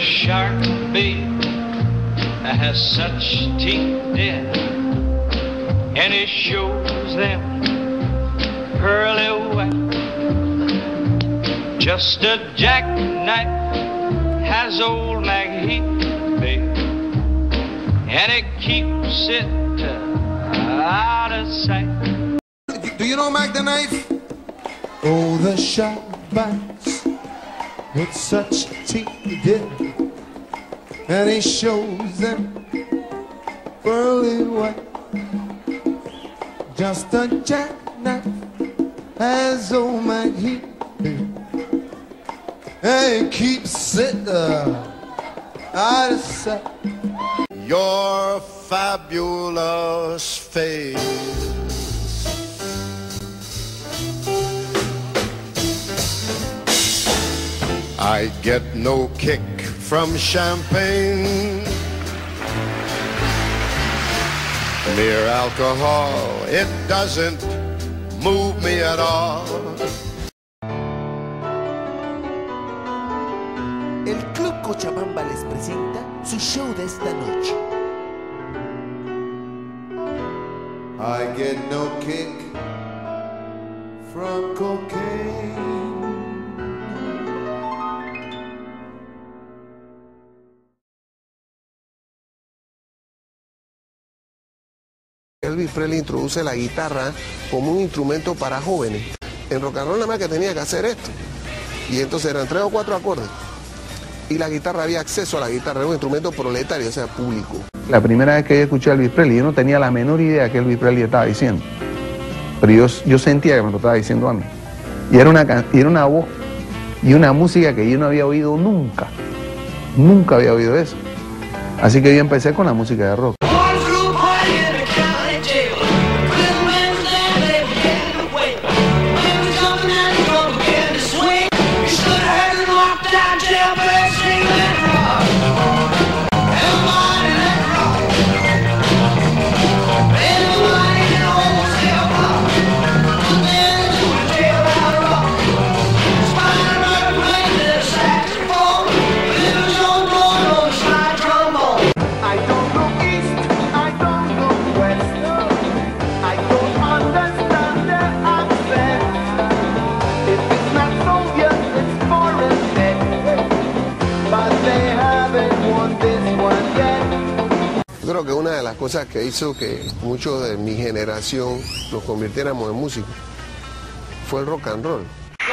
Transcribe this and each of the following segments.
shark bait has such teeth, dear, and it shows them pearly white. Just a jackknife has old MacHeath, babe, and it keeps it out of sight. Do you know Mac the Knife? Oh, the shark bites with such teeth, dear, and he shows them pearly white. Just a jackknife has old MacHeath, and keeps it out of sight. Your fabulous face, I get no kick from champagne. Mere alcohol, it doesn't move me at all. El Club Cochabamba les presenta su show de esta noche. I get no kick from cocaine. Elvis Presley introduce la guitarra como un instrumento para jóvenes. En rock and roll nada más que tenía que hacer esto. Y entonces eran 3 o 4 acordes. Y la guitarra, había acceso a la guitarra, era un instrumento proletario, o sea, público. La primera vez que yo escuché a Elvis Presley, yo no tenía la menor idea de qué Elvis Presley estaba diciendo. Pero yo sentía que me lo estaba diciendo a mí. Y era una voz y una música que yo no había oído nunca. Nunca había oído eso. Así que yo empecé con la música de rock. Yo creo que una de las cosas que hizo que muchos de mi generación nos convirtiéramos en músicos fue el rock and roll.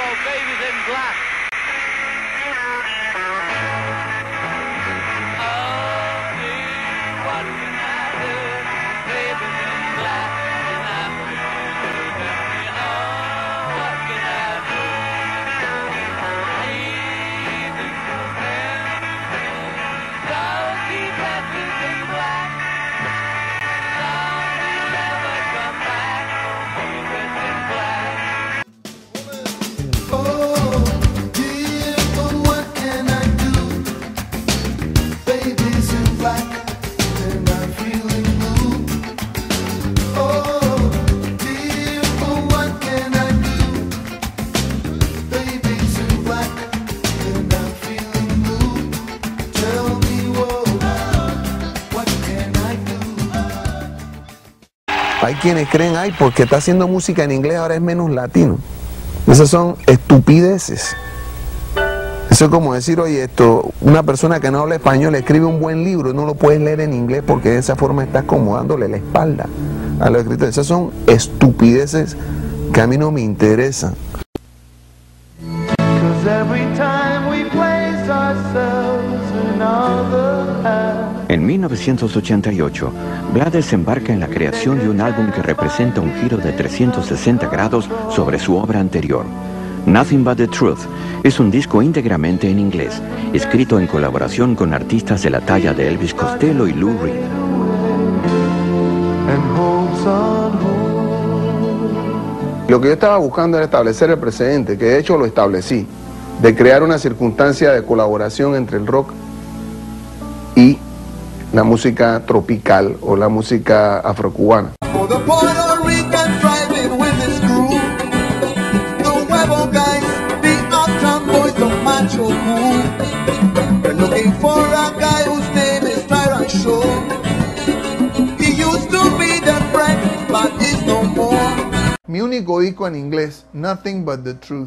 Hay quienes creen, ay, porque está haciendo música en inglés ahora es menos latino. Esas son estupideces. Eso es como decir, oye, una persona que no habla español escribe un buen libro y no lo puedes leer en inglés porque de esa forma está acomodándole la espalda a los escritores. Esas son estupideces que a mí no me interesan. En 1988, Blades embarca en la creación de un álbum que representa un giro de 360 grados sobre su obra anterior. Nothing But the Truth es un disco íntegramente en inglés, escrito en colaboración con artistas de la talla de Elvis Costello y Lou Reed. Lo que yo estaba buscando era establecer el precedente, que de hecho lo establecí, de crear una circunstancia de colaboración entre el rock y la música tropical o la música afrocubana. Looking for mi único disco en inglés, Nothing But The Truth.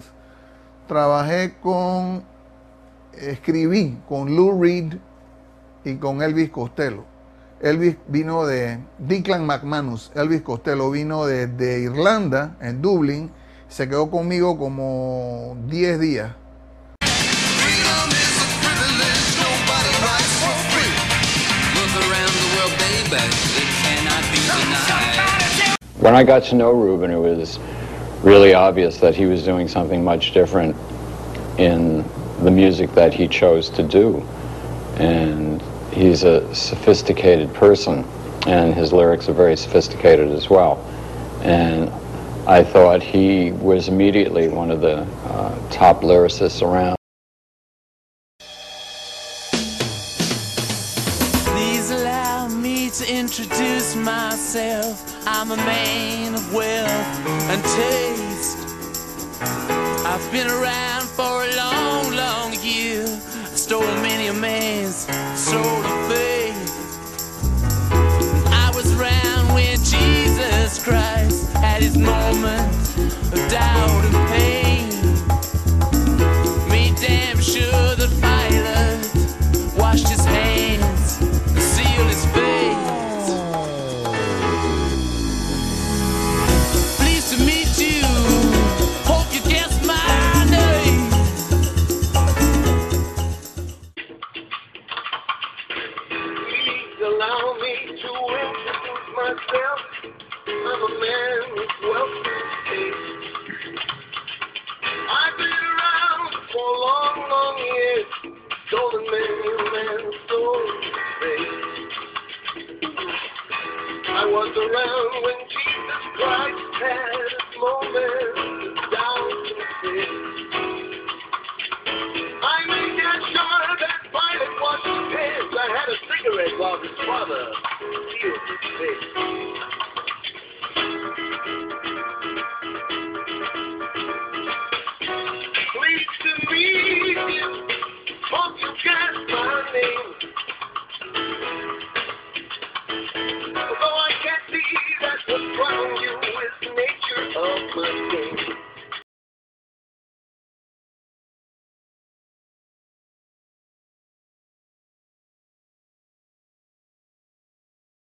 Escribí con Lou Reed y con Elvis Costello. Elvis vino de Declan McManus, Elvis Costello vino de Irlanda, en Dublín, se quedó conmigo como 10 días. When I got to know Reuben, it was really obvious that he was doing something much different in the music that he chose to do. And he's a sophisticated person, and his lyrics are very sophisticated as well. And I thought he was immediately one of the top lyricists around. Please allow me to introduce myself. I'm a man of wealth and taste. I've been around for a long, long year. I stole many a man's soul of faith. I was around when Jesus Christ had his moment of doubt and pain. Made damn sure that Pilate washed his hands and sealed his face. Pleased to meet you. Hope you guessed my name. Please allow me to introduce myself. I'm a man with wealth and taste. I've been around for long, long years. Stolen many a man's soul of faith. I was around when Jesus